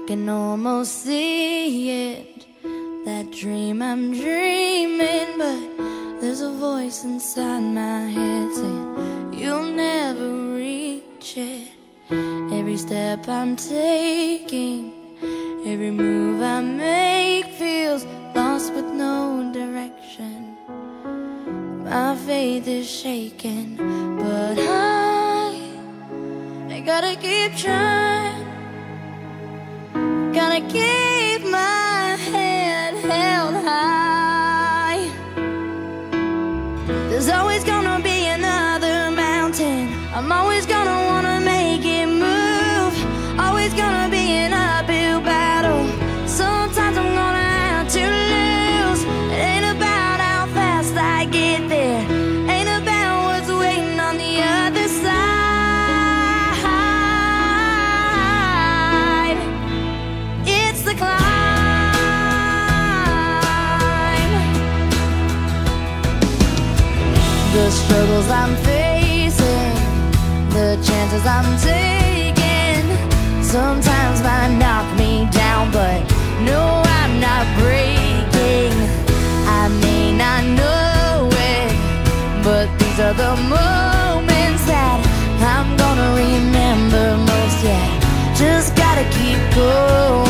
can almost see it, that dream I'm dreaming, but there's a voice inside my head saying you'll never reach it. Every step I'm taking, every move I make feels lost with no direction. My faith is shaking, but I gotta keep trying. Gotta keep my head held high. There's always gonna be another mountain. I'm always gonna wanna make it move. Always gonna be an uphill battle. Sometimes I'm gonna have to lose. It ain't about how fast I get there, ain't about what's waiting on the other side. It's the climb. The struggles I'm facing, the chances I'm taking, sometimes might knock me down, but no, I'm not breaking. I may not know it, but these are the moments that I'm gonna remember most. Yeah, just gotta keep going.